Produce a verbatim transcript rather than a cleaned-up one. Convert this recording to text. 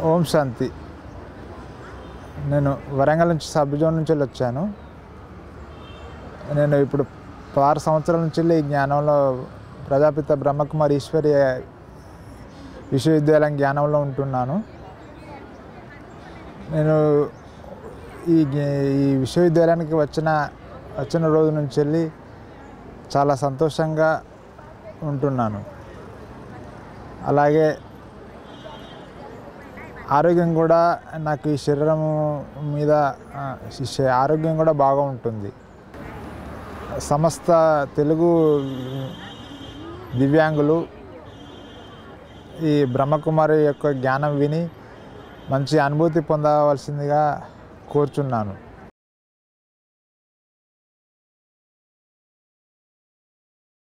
ఓం శాంతి. నేను వరంగల్ నుంచి sub zone నుంచి వచ్చాను. నేను ఇప్పుడు ఆరు సంవత్సరాల నుంచి ఈ జ్ఞానంలో ప్రజాపిత బ్రహ్మకుమారి ఈశ్వరీయ విశ్వవిద్యాలయం జ్ఞానంలో ఉంటున్నాను. నేను ఈ ఈ విశ్వవిద్యాలయానికి వచ్చిన వచ్చిన రోజు నుంచి వెళ్ళి చాలా సంతోషంగా ఉంటున్నాను. అలాగే ఆరోగ్యం కూడా నాకు ఈ శరీరం మీద ఆరోగ్యం కూడా బాగా ఉంటుంది. సమస్త తెలుగు దివ్యాంగులు ఈ బ్రహ్మకుమారి యొక్క జ్ఞానం విని మంచి అనుభూతి పొందవలసిందిగా కోరుచున్నాను.